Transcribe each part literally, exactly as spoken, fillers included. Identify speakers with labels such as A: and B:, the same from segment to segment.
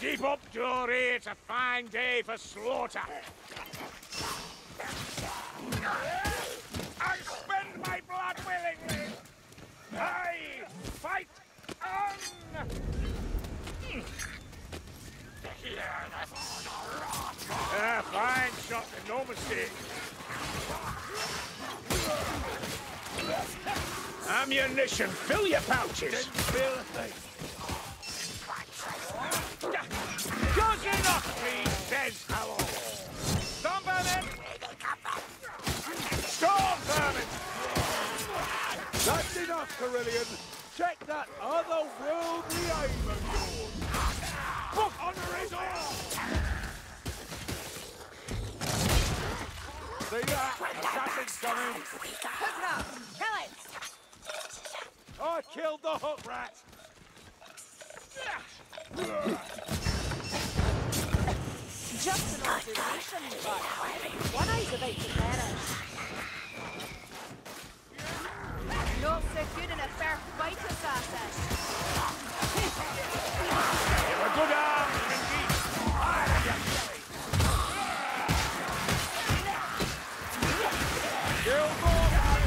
A: Keep up, Dory. It's a fine day for slaughter. I spend my blood willingly. I fight on. Ah, fine shot, and no mistake. Ammunition, fill your pouches. Didn't feel a thing. Good enough, he says hello. Storm vermin! Storm vermin!
B: That's enough, Carillion. Check that otherworldly aim of yours.
A: Book under his arm!
B: See that? Assassin's coming.
C: Hook up! Kill it!
B: I killed the hook rat.
C: Just an observation, but one eye's about to perish. Not so good in a fair fight, assassin.
A: They were good arms, indeed.
B: Kill more.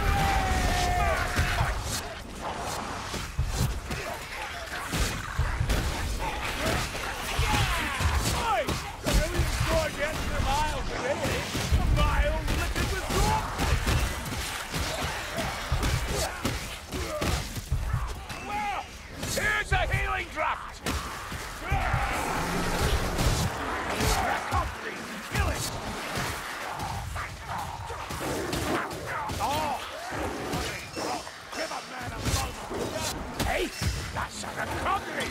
A: Here's a healing draft! Kill it! Oh! Give a man a moment! Hey! That's a recovery!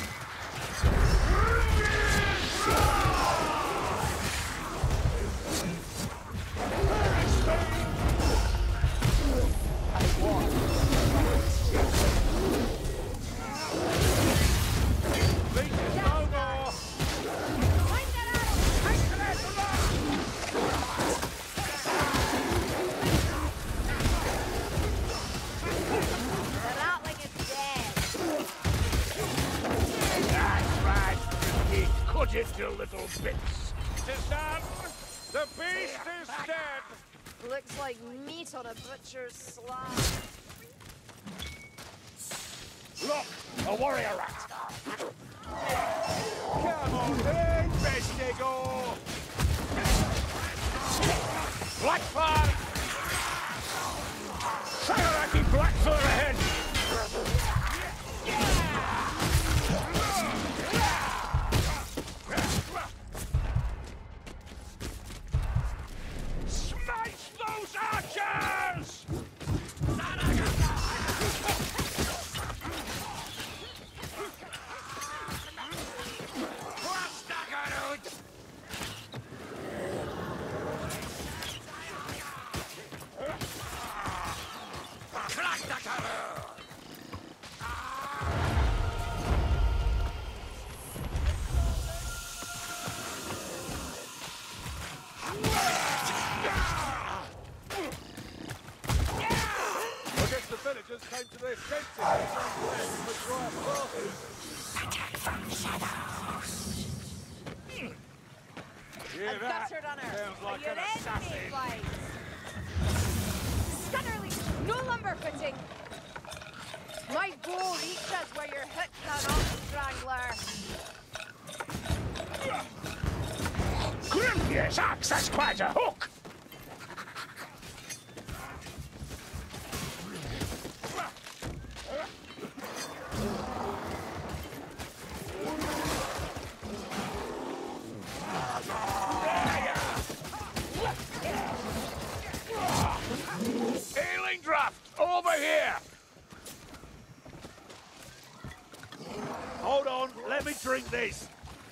A: Cut it to little bits.
B: Tis done. The beast is dead.
C: Looks like meat on a butcher's slab.
A: Look, a warrior rat.
B: Come on, big Bestigo.
A: Blackfire! Sagaraki Blackfire ahead! Smash those archers!
B: Villagers came to their senses. Attack from the shadows. Hear that? Sounds like an assassin.
C: Scunnerly, no lumber footing. My bow reaches where your hook cannot, strangler.
A: Grimpius axe, that's quite a hook! Healing draft, over here!
B: Hold on, let me drink this.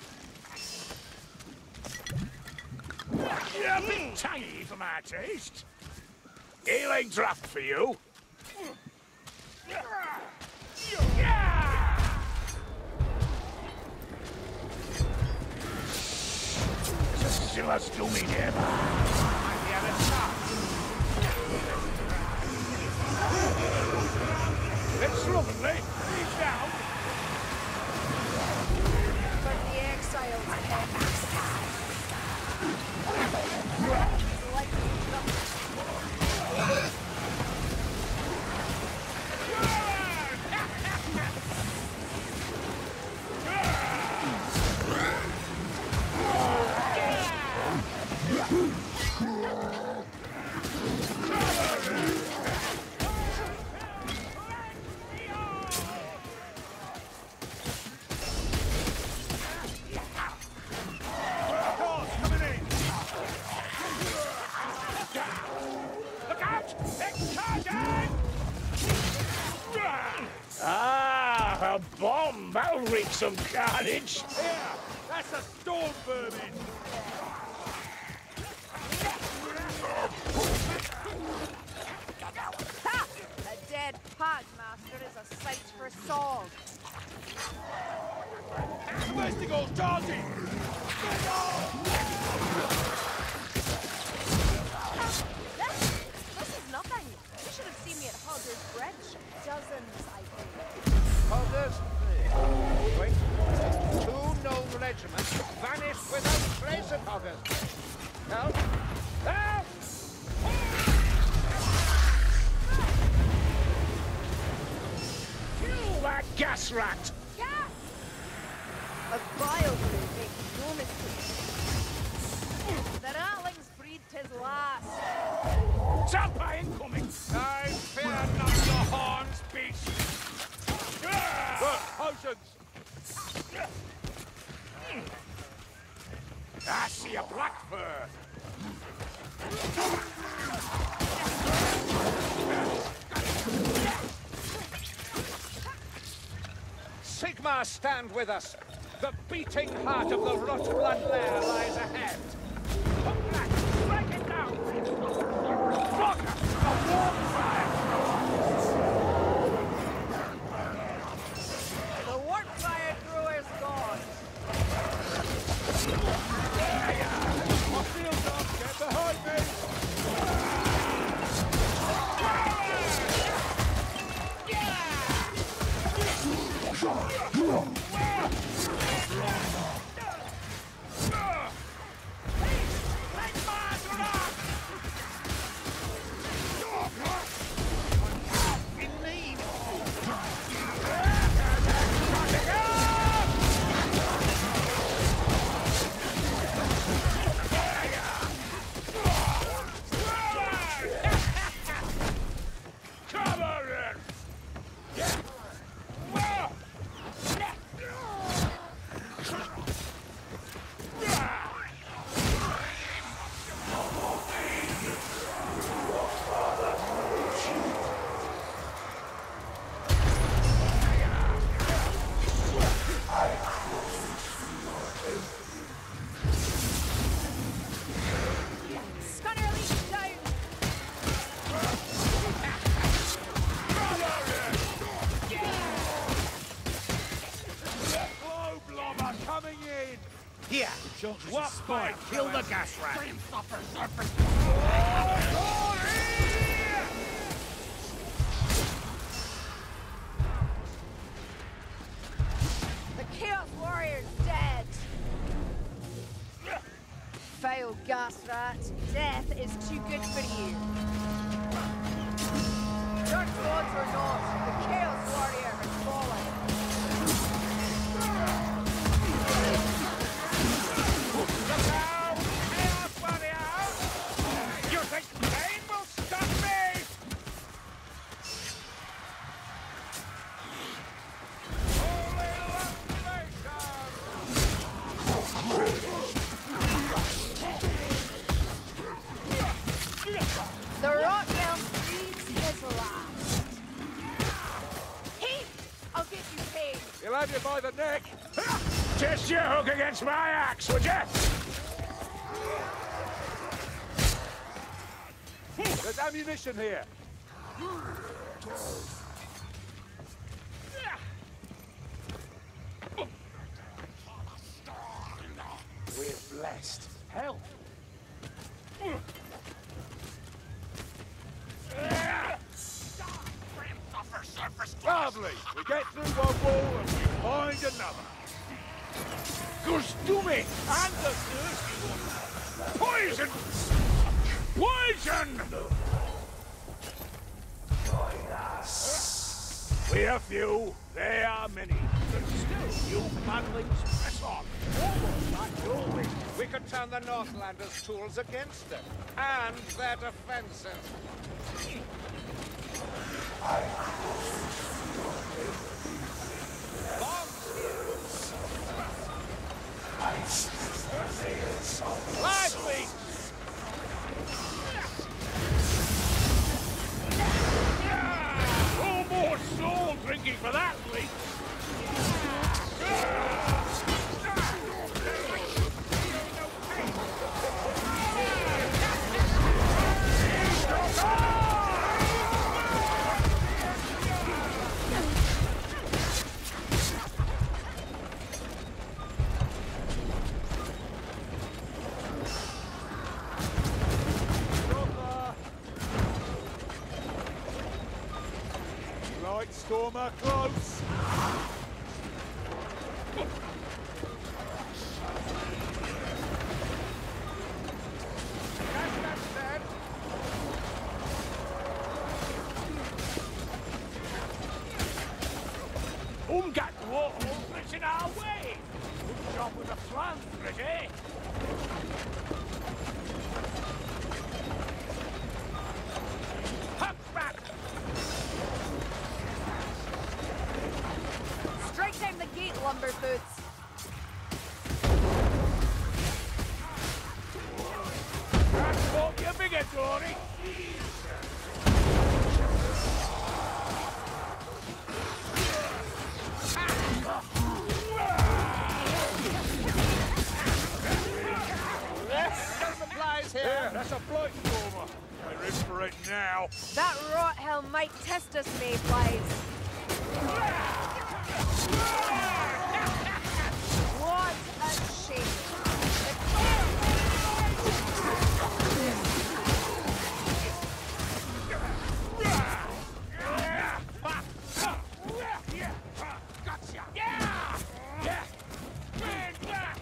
A: You're a bit tangy for my taste. Healing draft for you. Silas do me never. It's lovely. Reach down.
C: But the exiles
A: A bomb! That'll wreak some carnage!
B: Here! That's a storm vermin!
C: Ha! A dead pug master is a sight for swords.
B: Domesticals charging! Get on!
C: This, this is nothing. You should have seen me at Hogger's Bridge. Dozens, I think.
D: Holders, wait. Two known regiments vanished without trace of Hoggers. Help! Help!
A: Kill that gas rat!
C: Gas! A vile breed makes no mistake. The ratlings breathed his last.
A: Zappa incoming!
B: I fear not your horns, beast! Good, potions!
A: I see a black fur!
D: Sigmar, stand with us. The beating heart of the Rotblood lair lies ahead.
A: Come back! Strike it down! Fucker! A warm fire!
C: The warp fire thrower's gone.
B: My shields up! Get behind me!
C: Scunner leads down.
B: Blow blobber coming in!
A: Here! What boy? Kill the gas rat!
C: The Chaos Warrior's dead. Fail, gas rat. Death is too good for you. Dark gods or not, the Chaos Warrior has fallen.
A: Look out! Chaos warrior! You think pain will stop me?
C: The rock realm breathes his last. Heat! I'll give you pain.
B: He'll have you by the neck!
A: Test your hook against my axe, would you?
B: There's ammunition here!
A: We're blessed. Help!
B: Lovely! We get through one wall and we find another!
A: Gustumi!
B: And the thirsty one!
A: Poison! Poison! We are few, they are many. But still, you manlings press on. Almost like your wish.
D: We could turn the Northlanders' tools against them, and their defenses.
B: Lively!
A: Oh, more soul drinking for that, Lee.
B: right, Stormer, close.
A: Umgat Warhol in our way! Good job with the plan, Pretty! Huck back!
C: Strike down the gate, Lumberfoots.
A: That's what you bigger, Dory!
B: Here, that's a blight stormer. We're in for it now.
C: That rot hell might test us, Mayflies. What a shame.
A: Gotcha! Yeah! Yeah! Man back!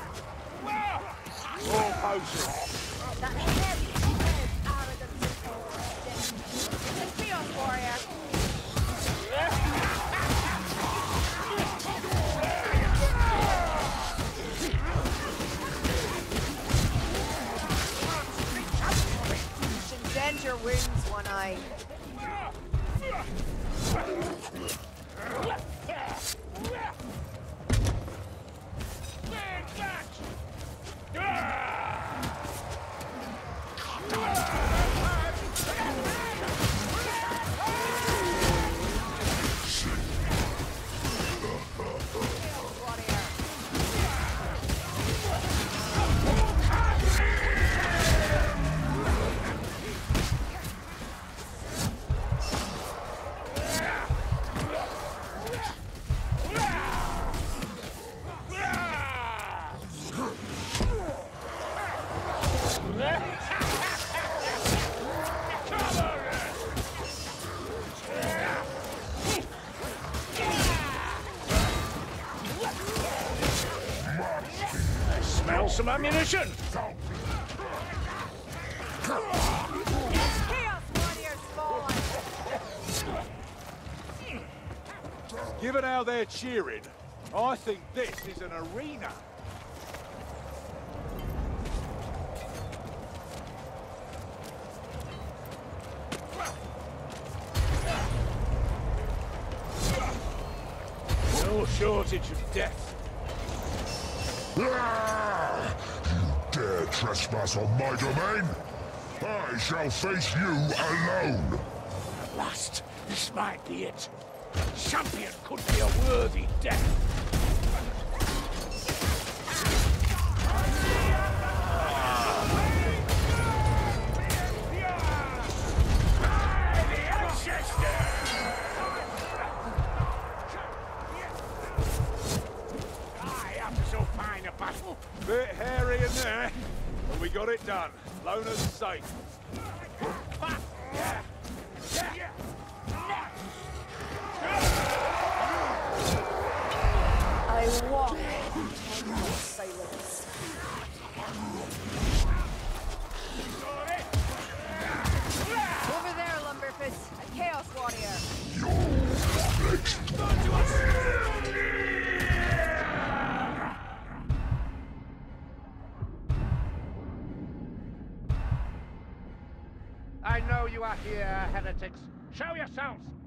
B: All potions.
C: That heavy, heavy arrogance and bullshit. It's a chaos warrior. Bend your wings, One Eye.
A: Man back! Smell some ammunition!
C: Chaos warriors spawn.
B: Given how they're cheering, I think this is an arena.
A: No shortage of death.
E: Ah! You dare trespass on my domain? I shall face you alone!
A: At last, this might be it. Champion could be a worthy death.
B: Bit hairy in there, but we got it done. Lona's safe.
C: I walk in my silence. Over there, Lumberfoots, a Chaos Warrior.
D: I know you are here, heretics. Show yourselves!